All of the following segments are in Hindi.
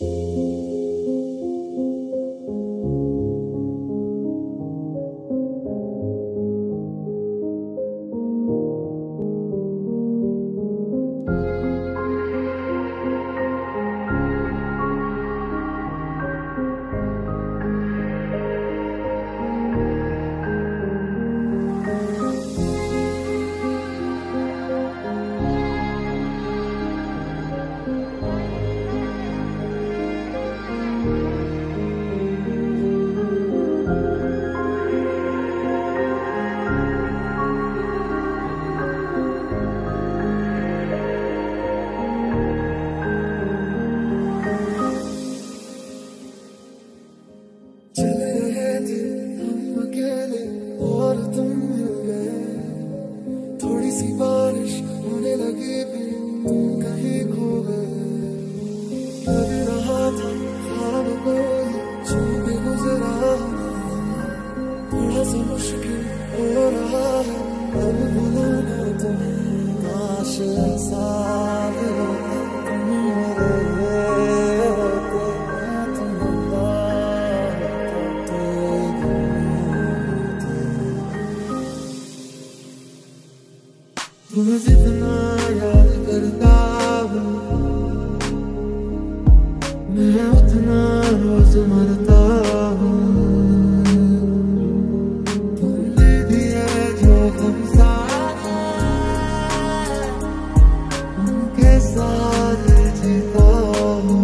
चले रहे थे हम अकेले और तुम मिल गए, थोड़ी सी बारिश होने लगी भी तुम कहीं खो गए। लग रहा था ख्वाब कोई छू के गुजरा, थोड़ा सा मुश्किल हो रहा है अब भुलाना तुम्हें। काश ऐसा होता तुम मेरे होते, मैं तुम्हारा तुम्हें जितना याद करता हूँ मैं उतना रोज मरता हूँ। तुमने भी है जो हम साथ उनके साथ जीता हूँ।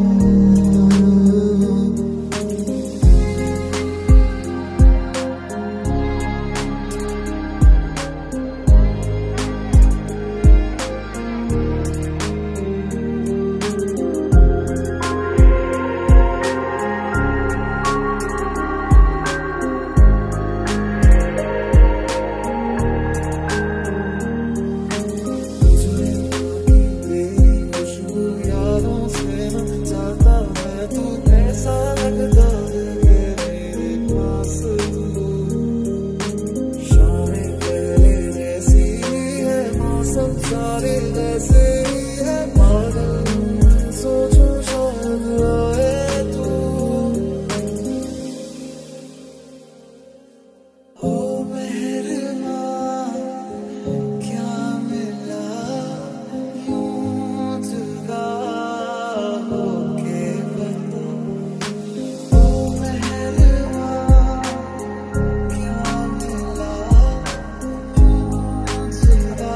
सारे ऐसे ही है पागल, सोचो शायद आए तू। हो मेहरबान क्या मिला यूं जुदा होके बता। हो मेहरबान क्या मिला यूं जुदा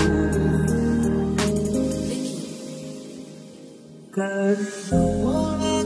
Good.